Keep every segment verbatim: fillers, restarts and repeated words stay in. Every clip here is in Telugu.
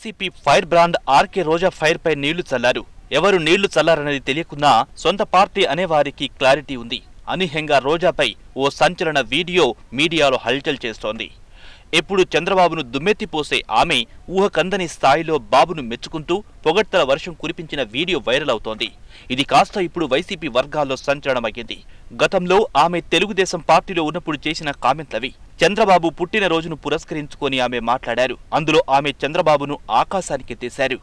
YCP firebrand RK Roja fire పై నీళ్లు చల్లారు. ఎవరు నీళ్లు చల్లారనేది తెలియకున్నా సొంత పార్టీ అనేవారికి క్లారిటీ ఉంది. అనూహ్యంగా రోజాపై ఓ సంచలన వీడియో మీడియాలో హల్చల్ చేస్తోంది. ఎప్పుడు చంద్రబాబును దుమ్మెత్తిపోసే ఆమె ఊహకందని స్థాయిలో బాబును మెచ్చుకుంటూ పొగడ్తల వర్షం కురిపించిన వీడియో వైరల్ అవుతోంది. ఇది కాస్త ఇప్పుడు వైసీపీ వర్గాల్లో సంచలనమయ్యింది. గతంలో ఆమె తెలుగుదేశం పార్టీలో ఉన్నప్పుడు చేసిన కామెంట్లవి. చంద్రబాబు పుట్టినరోజును పురస్కరించుకొని ఆమె మాట్లాడారు. అందులో ఆమె చంద్రబాబును ఆకాశానికెత్తేశారు.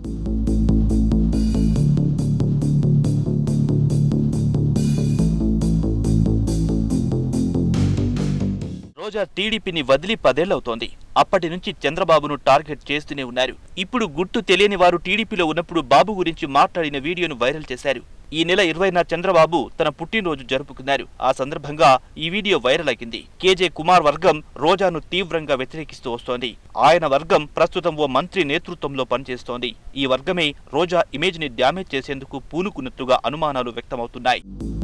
రోజా టీడీపీని వదిలి పదేళ్లవుతోంది. అప్పటి నుంచి చంద్రబాబును టార్గెట్ చేస్తూనే ఉన్నారు. ఇప్పుడు గుట్టు తెలియని వారు టీడీపీలో ఉన్నప్పుడు బాబు గురించి మాట్లాడిన వీడియోను వైరల్ చేశారు. ఈ నెల ఇరవైన చంద్రబాబు తన పుట్టినరోజు జరుపుకున్నారు. ఆ సందర్భంగా ఈ వీడియో వైరల్ అయింది. కేజే కుమార్ వర్గం రోజాను తీవ్రంగా వ్యతిరేకిస్తూ వస్తోంది. ఆయన వర్గం ప్రస్తుతం ఓ మంత్రి నేతృత్వంలో పనిచేస్తోంది. ఈ వర్గమే రోజా ఇమేజ్ ని డ్యామేజ్ చేసేందుకు పూనుకున్నట్టుగా అనుమానాలు వ్యక్తమవుతున్నాయి.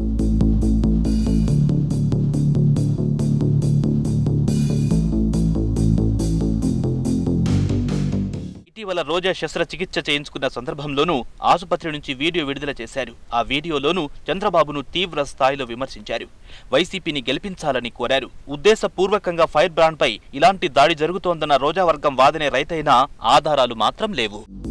ఇటీవల రోజా శస్త్రచికిత్స చేయించుకున్న సందర్భంలోనూ ఆసుపత్రి నుంచి వీడియో విడుదల చేశారు. ఆ వీడియోలోనూ చంద్రబాబును తీవ్ర స్థాయిలో విమర్శించారు. వైసీపీని గెలిపించాలని కోరారు. ఉద్దేశపూర్వకంగా ఫైర్ బ్రాండ్ పై ఇలాంటి దాడి జరుగుతోందన్న రోజా వర్గం వాదనే రైతైనా ఆధారాలు మాత్రం లేవు.